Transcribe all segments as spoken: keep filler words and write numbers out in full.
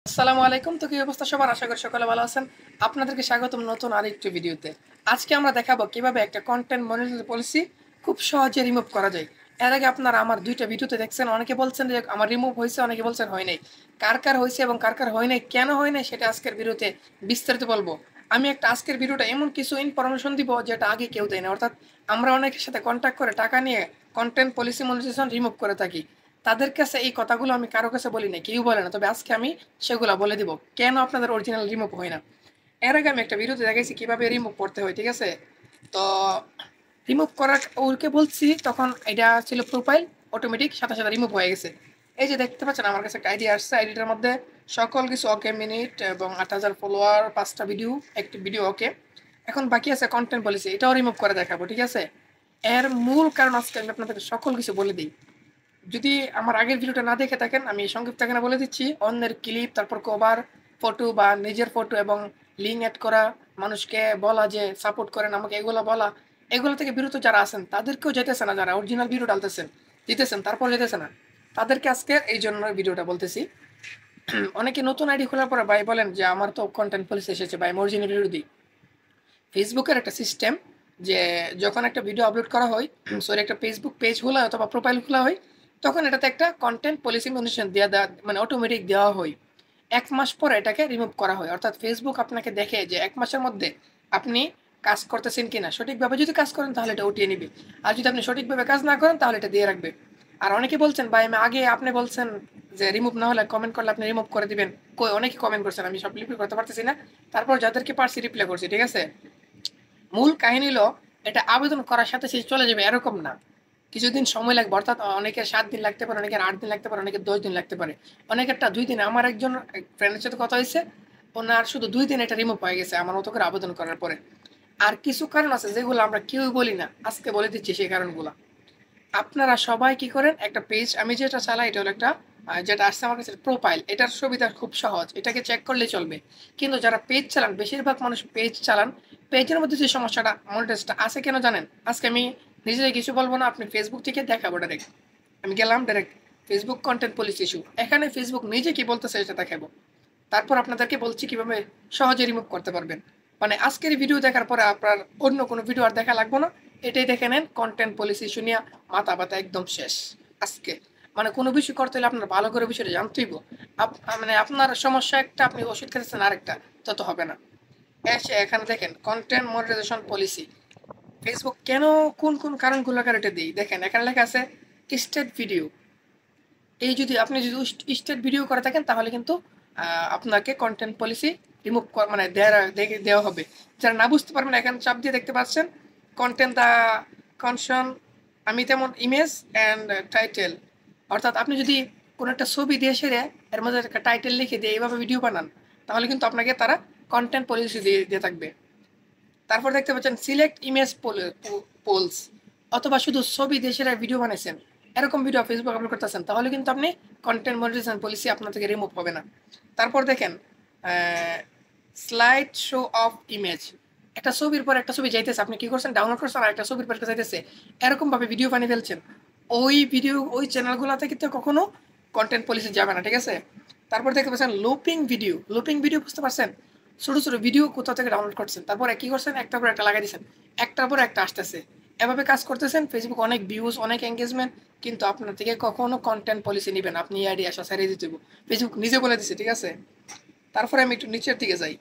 আসসালামু আলাইকুম। তো কি অবস্থা সবার? আশা করি সকলে ভালো আছেন। আপনাদেরকে স্বাগতম নতুন আরেকটি ভিডিওতে। আজকে আমরা দেখাবো কিভাবে একটা কনটেন্ট মনিটরিং পলিসি খুব সহজে রিমুভ করা যায়। এর আগে আপনারা আমার দুই টা ভিডিওতে দেখছেন, অনেকে বলছেন যে আমার রিমুভ হইছে, অনেকে বলছেন হয় নাই। কার, কার হইছে এবং কার, কার হয় নাই, কেন হয় নাই সেটা আজকের ভিডিওতে বিস্তারিত বলবো। আমি একটা আজকের ভিডিওটা এমন কিছু ইনফরমেশন দিব যেটা আগে কেউ দেয় না। অর্থাৎ আমরা অনেকের সাথে কনট্যাক্ট করে টাকা নিয়ে কনটেন্ট পলিসি মনিটাইজেশন রিমুভ করে থাকি। তাদের কাছে এই কথাগুলো আমি কারো কাছে বলি নাই, কেউ বলে না। তবে আজকে আমি সেগুলা বলে দিব কেন আপনাদের অরিজিনাল রিমুভ হয় না। এর আগে আমি একটা ভিডিওতে দেখাইছি কিভাবে রিমুভ করতে হয়, ঠিক আছে? তো রিমুভ করার ওকে বলছি, তখন এটা ছিল প্রোফাইল, অটোমেটিক সাথে সাথে রিমুভ হয়ে গেছে। এই যে দেখতে পাচ্ছেন আমার কাছে একটা আইডি আসছে, আইডিটার মধ্যে সকল কিছু ওকে, মিনিট এবং আট হাজার ফলোয়ার, পাঁচটা ভিডিও, একটি ভিডিও ওকে। এখন বাকি আছে কন্টেন্ট পলিসি, এটাও রিমুভ করে দেখাবো, ঠিক আছে? এর মূল কারণ আজকে আমি আপনাদেরকে সকল কিছু বলে দিই। যদি আমার আগের ভিডিওটা না দেখে থাকেন, আমি সংক্ষিপ্ত এখানে বলে দিচ্ছি। অন্যের ক্লিপ, তারপর কভার ফটো বা নিজের ফটো এবং লিঙ্ক অ্যাড করা, মানুষকে বলা যে সাপোর্ট করেন আমাকে, এগুলো বলা, এগুলো থেকে বিরত যারা আছেন তাদেরকেও যেতেছে না, যারা অরিজিনাল ভিডিও ডালতেছেন দিতেছেন তারপর যেতেছে না, তাদেরকে আজকে এই জন্য ভিডিওটা বলতেছি। অনেকে নতুন আইডি খোলার পরে ভাই বলেন যে আমার তো কন্টেন্ট পলিসি এসেছে, ভাই আমি অরিজিনাল ভিডিও দিই। ফেসবুকের একটা সিস্টেম যে যখন একটা ভিডিও আপলোড করা হয়, সরি একটা ফেসবুক পেজ খোলা অথবা প্রোফাইল খোলা হয়, তখন এটাতে একটা কন্টেন্ট পলিসি মেনশন দেওয়া দেওয়া মানে অটোমেটিক দেওয়া হয়। এক মাস পরে এটাকে রিমুভ করা হয়। অর্থাৎ ফেসবুক আপনাকে দেখে যে এক মাসের মধ্যে আপনি কাজ করতেছেন কিনা। সঠিকভাবে যদি কাজ করেন তাহলে এটা উঠিয়ে নিবে, আর যদি আপনি সঠিকভাবে কাজ না করেন তাহলে এটা দিয়ে রাখবে। আর অনেকে বলছেন ভাই আমি আগে, আপনি বলছেন যে রিমুভ না হলে কমেন্ট করলে আপনি রিমুভ করে দিবেন। কই, অনেকে কমেন্ট করছেন, আমি সব রিপ্লাই করতে পারতেছি না, তারপর যাদেরকে পারছি রিপ্লাই করছি, ঠিক আছে? মূল কাহিনী হলো এটা আবেদন করার সাথে সাথে চলে যাবে এরকম না, কিছুদিন সময় লাগবে। অর্থাৎ অনেকের সাত দিন লাগতে পারে, অনেকের আট দিন লাগতে পারে, অনেকের দশ দিন লাগতে পারে, অনেকেরটা দুই দিন। আমার একজন ফ্রেন্ডের সাথে কথা হয়েছে, ওনার শুধু দুই দিন এটা রিমুভ হয়ে গেছে আমার মতো করে আবেদন করার পরে। আর কিছু কারণ আছে যেগুলো আমরা কেউই বলি না, আজকে বলে দিচ্ছি সেই কারণগুলো। আপনারা সবাই কি করেন, একটা পেজ, আমি যেটা চালাই এটা হলো একটা আহ, যেটা আসছে আমার কাছে প্রোফাইল, এটার সুবিধা খুব সহজ, এটাকে চেক করলেই চলবে। কিন্তু যারা পেজ চালান, বেশিরভাগ মানুষ পেজ চালান, পেজের মধ্যে যে সমস্যাটা মনিটাইজটা আছে কেন জানেন? আজকে আমি নিজে কিছু বলবো না, আপনি ফেসবুক থেকে দেখাবো ডাইরেক্ট। আমি গেলাম direct Facebook content policy issue, এখানে ফেসবুক নিজে কি বলতেছে সেটা দেখাবো। তারপর আপনাদেরকে বলছি কিভাবে সহজে রিমুভ করতে পারবেন। মানে আজকের ভিডিও দেখার পরে আপনার অন্য কোনো ভিডিও আর দেখা লাগবে না, এটাই দেখে নেন। কন্টেন্ট পলিসি ইস্যু নিয়ে মাথা ব্যথা একদম শেষ আজকে। মানে কোনো বিষয় করতে হলে আপনার ভালো করে বিষয়টা জানতেইব। মানে আপনার সমস্যা একটা, আপনি ওষুধ খেতেছেন আরেকটা, তত হবে না। এসে এখানে দেখেন কন্টেন্ট মনিটাইজেশন পলিসি, ফেসবুক কেন কোন কোন কারণগুলো এটা দিই, দেখেন এখানে লেখা আছে স্টেট ভিডিও। এই যদি আপনি যদি স্টেট ভিডিও করে থাকেন তাহলে কিন্তু আপনাকে কন্টেন্ট পলিসি রিমুভ মানে দেওয়া দেওয়া হবে। যারা না বুঝতে পারবেন এখানে চাপ দিয়ে দেখতে পাচ্ছেন কন্টেন্ট দ্য কনসন, আমি তেমন ইমেজ অ্যান্ড টাইটেল। অর্থাৎ আপনি যদি কোনো একটা ছবি দিয়ে সেরে এর মধ্যে একটা টাইটেল লিখে দিয়ে এইভাবে ভিডিও বানান, তাহলে কিন্তু আপনাকে তারা কন্টেন্ট পলিসি দিয়ে দিয়ে থাকবে। তারপর দেখতে পাচ্ছেন সিলেক্ট ইমেজ পোলস, অথবা শুধু ছবি দিয়ে সেরা ভিডিও বানাইছেন, এরকম ভিডিও ফেসবুক আপলোড করতেছেন, তাহলে কিন্তু আপনি কন্টেন্ট মনিটাইজেশন পলিসি আপনার থেকে রিমুভ হবে না। তারপর দেখেন স্লাইড শো অফ ইমেজ, একটা ছবির পর একটা ছবি যাইতেছে, আপনি কি করছেন, ডাউনলোড করছেন আর একটা ছবির পর একটা যাইতেছে, এরকমভাবে ভিডিও বানিয়ে ফেলছেন, ওই ভিডিও ওই চ্যানেলগুলোতে কিন্তু কখনো কন্টেন্ট পলিসি যাবে না, ঠিক আছে? তারপর দেখতে পাচ্ছেন লুপিং ভিডিও, লুপিং ভিডিও বুঝতে পারছেন? ছোটো ছোটো ভিডিও কোথাও থেকে ডাউনলোড করছেন, তারপরে কী করছেন, একটার পর একটা লাগাই দিচ্ছেন, একটার পর একটা আসতেছে, এভাবে কাজ করতেছেন। ফেসবুক অনেক ভিউজ, অনেক এঙ্গেজমেন্ট, কিন্তু আপনার থেকে কখনো কন্টেন্ট পলিসি নেবেন, আপনি আইডি আসা ছাড়িয়ে দিতে হবে, ফেসবুক নিজে বলে দিচ্ছে, ঠিক আছে? তারপরে আমি একটু নিচের দিকে যাই।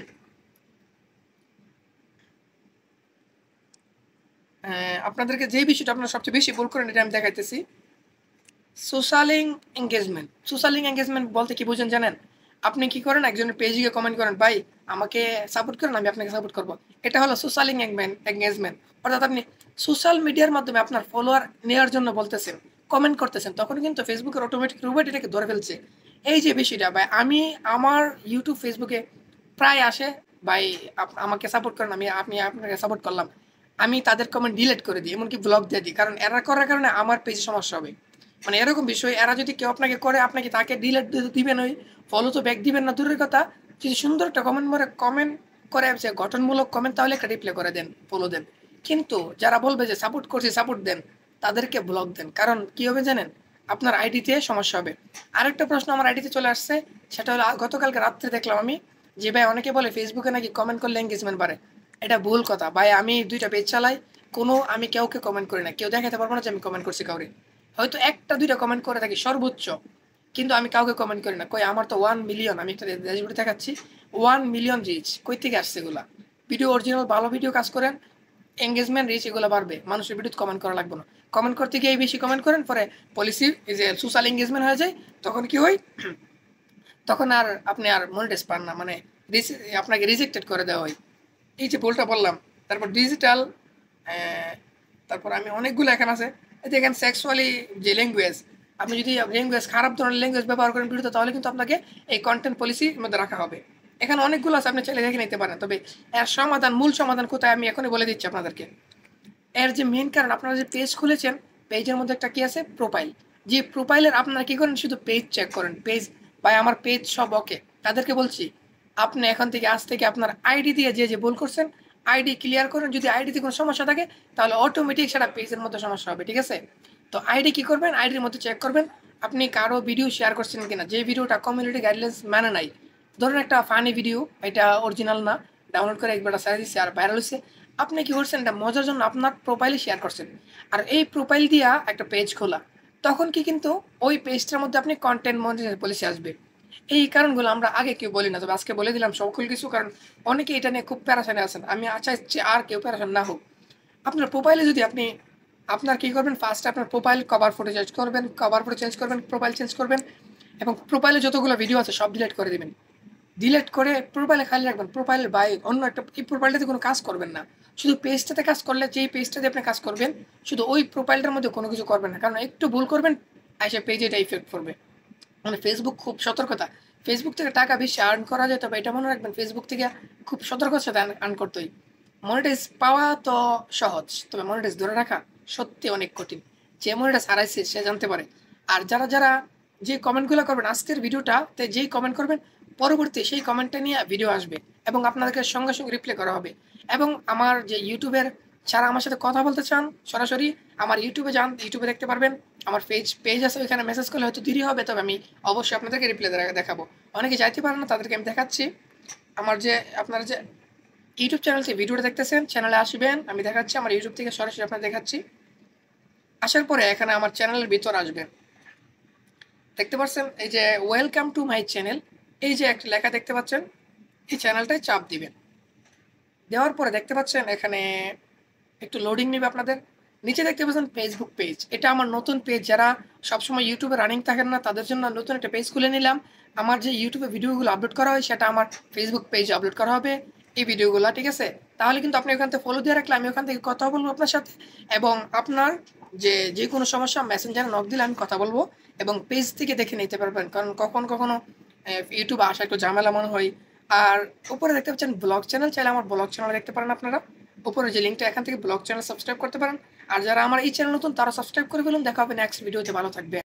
আপনাদেরকে যেই বিষয়টা আপনারা সবচেয়ে বেশি ভুল করেন এটা আমি দেখাইতেছি। সোশ্যালিং এঙ্গেজমেন্ট, সোশ্যালিং এঙ্গেজমেন্ট বলতে কি বুঝেন জানেন? আপনি কি করেন, একজনের পেজে গিয়ে কমেন্ট করেন ভাই আমাকে সাপোর্ট করেন, আমি আপনাকে সাপোর্ট করবো, এটা হলো সোশ্যালিং এঙ্গেজমেন্ট। অর্থাৎ আপনি সোশ্যাল মিডিয়ার মাধ্যমে আপনার ফলোয়ার নেওয়ার জন্য বলতেছেন, কমেন্ট করতেছেন, তখন কিন্তু ফেসবুকের অটোমেটিক রোবট এটাকে ধরে ফেলছে। এই যে বিষয়টা ভাই, আমি আমার ইউটিউব ফেসবুকে প্রায় আসে ভাই আমাকে সাপোর্ট করেন, আমি আপনি আপনাকে সাপোর্ট করলাম, আমি তাদের কমেন্ট ডিলিট করে দিই, এমনকি ব্লক দিয়ে দিই, কারণ এরা করার কারণে আমার পেজে সমস্যা হবে। মানে এরকম বিষয়, এরা যদি কেউ আপনাকে করে, আপনাকে তাকে ডিলেট দিবেন, ওই ফলো তো ব্যাক দিবেন না দূরের কথা, যদি সুন্দর একটা কমেন্ট মরে কমেন্ট করে যে গঠনমূলক কমেন্ট, তাহলে একটা রিপ্লাই করে দেন, ফলো দেন। কিন্তু যারা বলবে যে সাপোর্ট করছি সাপোর্ট দেন, তাদেরকে ব্লক দেন। কারণ কি হবে জানেন, আপনার আইডিতে সমস্যা হবে। আরেকটা প্রশ্ন আমার আইডিতে চলে আসছে, সেটা হলো গতকালকে রাত্রে দেখলাম আমি যে ভাই অনেকে বলে ফেসবুকে নাকি কমেন্ট করলে এঙ্গেজমেন্ট বাড়ে। এটা ভুল কথা ভাই। আমি দুইটা পেজ চালাই, কোনো আমি কাউকে কমেন্ট করি না, কেউ দেখাতে পারবো না যে আমি কমেন্ট করছি কাউরে। হয়তো একটা দুইটা কমেন্ট করে থাকি সর্বোচ্চ, কিন্তু আমি কাউকে কমেন্ট করি না। কই আমার তো ওয়ান মিলিয়ন, আমি একটা ড্যাশবোর্ডে দেখাচ্ছি ওয়ান মিলিয়ন রিচ, কই থেকে আসছে এগুলা? ভিডিও অরিজিনাল ভালো ভিডিও কাজ করেন, এঙ্গেজমেন্ট রিচ এগুলো বাড়বে, মানুষের ভিডিওতে কমেন্ট করা লাগবে না। কমেন্ট করতে গিয়ে বেশি কমেন্ট করেন, পরে পলিসি এই যে সোশ্যাল এঙ্গেজমেন্ট হয়ে যায়, তখন কি হয় তখন আর আপনি আর মনিটাইজ পান না, মানে আপনাকে রিজেক্টেড করে দেওয়া হয়। এই যে ভুলটা বললাম। তারপর ডিজিটাল, তারপর আমি অনেকগুলো এখানে আছে, দেখেন সেক্সুয়ালি যে ল্যাঙ্গুয়েজ, আপনি যদি ল্যাঙ্গুয়েজ খারাপ ধরনের ল্যাঙ্গুয়েজ ব্যবহার করেন ভিডিওতে, তাহলে কিন্তু আপনাকে এই কন্টেন্ট পলিসির মধ্যে রাখা হবে। এখানে অনেকগুলো আছে, আপনি চাইলে দেখে নিতে পারেন। তবে এর সমাধান, মূল সমাধান কোথায় আমি এখনই বলে দিচ্ছি আপনাদেরকে। এর যে মেন কারণ, আপনারা যে পেজ খুলেছেন, পেজের মধ্যে একটা কি আছে, প্রোফাইল। যে প্রোফাইলের আপনারা কি করেন, শুধু পেজ চেক করেন, পেজ ভাই আমার পেজ সব ওকে। তাদেরকে বলছি আপনি এখন থেকে আজ থেকে আপনার আইডি দিয়ে যে যে ভুল করছেন আইডি ক্লিয়ার করেন। যদি আইডিতে কোনো সমস্যা থাকে তাহলে অটোমেটিক সেটা পেজের মধ্যে সমস্যা হবে, ঠিক আছে? তো আইডি কি করবেন, আইডির মধ্যে চেক করবেন আপনি কারো ভিডিও শেয়ার করছেন কিনা, যে ভিডিওটা কমিউনিটি গাইডলাইন্স মানে নাই। ধরুন একটা ফানি ভিডিও, এটা অরিজিনাল না, ডাউনলোড করে একবার সারা দিচ্ছে আর ভাইরাল হচ্ছে, আপনি কি করছেন, এটা মজার জন্য আপনার প্রোফাইলে শেয়ার করছেন, আর এই প্রোফাইল দিয়া একটা পেজ খোলা, তখন কি কিন্তু ওই পেজটার মধ্যে আপনি কন্টেন্ট মনিটাইজেশন পলিসি আসবে। এই কারণগুলো আমরা আগে কেউ বলি না, তবে আজকে বলে দিলাম সকল কিছু, কারণ অনেকে এটা নিয়ে খুব প্যারাশানে আছেন। আমি চাইছি আর কেউ প্যারাশান না হোক। আপনার প্রোফাইলে যদি আপনি আপনার কী করবেন, ফার্স্টে আপনার প্রোফাইল কভার ফটো চেঞ্জ করবেন, কভার ফটো চেঞ্জ করবেন, প্রোফাইল চেঞ্জ করবেন, এবং প্রোফাইলে যতগুলো ভিডিও আছে সব ডিলিট করে দেবেন। ডিলিট করে প্রোফাইলে খালি রাখবেন। প্রোফাইলের বাইরে অন্য একটা এই প্রোফাইলটাতে কোনো কাজ করবেন না, শুধু পেজটাতে কাজ করলে, যেই পেজটাতে আপনি কাজ করবেন শুধু ওই প্রোফাইলটার মধ্যে কোনো কিছু করবেন না, কারণ একটু ভুল করবেন এসে পেজে এটা ইফেক্ট করবে। মানে ফেসবুক খুব সতর্কতা, ফেসবুক থেকে টাকা বেশি আর্ন করা যায়, তবে এটা মনে রাখবেন ফেসবুক থেকে খুব সতর্কতার সাথে আর্ন করতে হয়। মনিটাইজ পাওয়া তো সহজ, তবে মনিটাইজ ধরে রাখা সত্যি অনেক কঠিন। যে মনিটাইজ হারাইছে সে জানতে পারে। আর যারা যারা যে কমেন্টগুলো করবেন আজকের ভিডিওটাতে, যেই কমেন্ট করবেন পরবর্তী সেই কমেন্টটা নিয়ে ভিডিও আসবে এবং আপনাদেরকে সঙ্গে সঙ্গে রিপ্লাই করা হবে। এবং আমার যে ইউটিউবের যারা আমার সাথে কথা বলতে চান সরাসরি আমার ইউটিউবে যান, ইউটিউবে দেখতে পারবেন আমার পেজ পেজ আছে, ওইখানে মেসেজ করলে হয়তো দেরি হবে, তবে আমি অবশ্যই আপনাদেরকে রিপ্লাই দেখাবো। অনেকে যাইতে পারেন না, তাদেরকে আমি দেখাচ্ছি। আমার যে আপনারা যে ইউটিউব চ্যানেল থেকে ভিডিওটা দেখতেছেন, চ্যানেলে আসবেন, আমি দেখাচ্ছি আমার ইউটিউব থেকে সরাসরি আপনাদের দেখাচ্ছি। আসার পরে এখানে আমার চ্যানেলের ভিতর আসবেন, দেখতে পাচ্ছেন এই যে ওয়েলকাম টু মাই চ্যানেল, এই যে একটা লেখা দেখতে পাচ্ছেন, এই চ্যানেলটায় চাপ দিবেন। দেওয়ার পরে দেখতে পাচ্ছেন এখানে একটু লোডিং নেবে আপনাদের। নিচে দেখতে পাচ্ছেন ফেসবুক পেজ, এটা আমার নতুন পেজ। যারা সবসময় ইউটিউবে রানিং থাকেন না তাদের জন্য নতুন একটা পেজ খুলে নিলাম। আমার যে ইউটিউবে ভিডিওগুলো আপলোড করা হয় সেটা আমার ফেসবুক পেজে আপলোড করা হবে এই ভিডিওগুলো, ঠিক আছে? তাহলে কিন্তু আপনি ওখান থেকে ফলো দিয়ে রাখলে আমি ওখান থেকে কথা বলবো আপনার সাথে, এবং আপনার যে যে কোনো সমস্যা মেসেঞ্জারে নক দিলে আমি কথা বলবো, এবং পেজ থেকে দেখে নিতে পারবেন। কারণ কখনো কখনো ইউটিউবে আসা একটু ঝামেলা মনে হয়। আর উপরে দেখতে পাচ্ছেন ব্লগ চ্যানেল, চাইলে আমার ব্লগ চ্যানেল দেখতে পারেন আপনারা। উপরে যে লিঙ্কটা, এখান থেকে ব্লগ চ্যানেল সাবস্ক্রাইব করতে পারেন। আর যারা আমার এই চ্যানেল নতুন তারা সাবস্ক্রাইব করে ফেলুন। দেখা হবে নেক্সট ভিডিওতে, ভালো থাকবে।